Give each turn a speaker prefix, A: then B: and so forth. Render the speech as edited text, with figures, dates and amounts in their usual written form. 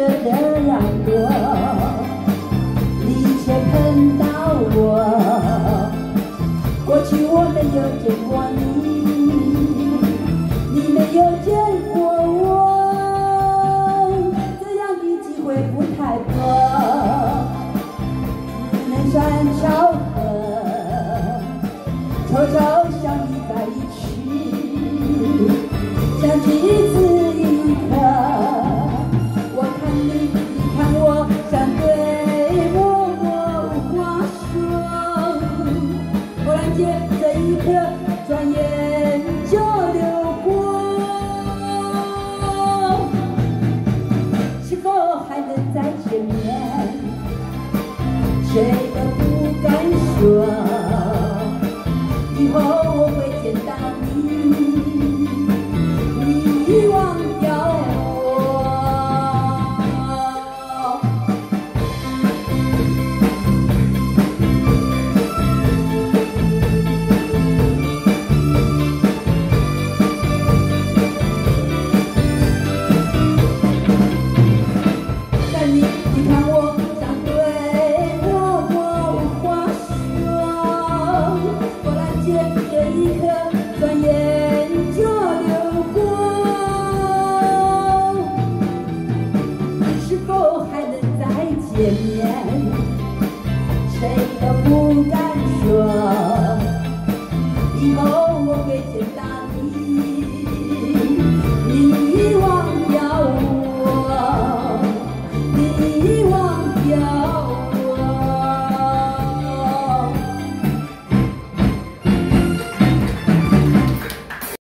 A: 热的阳光，你却碰到我。过去我没有见过你，你没有见过我，这样的机会不太多，只能算巧合。悄悄相遇在一起，相聚只一刻。我看你，你看我，相对默默无话说。忽然间，这一刻转眼就流过。是否还能再见面？谁都不敢说。以后我会见到你，你忘掉我。但你看我相对默默无话说。这一刻，转眼就流过，是否还能再见面？谁都不。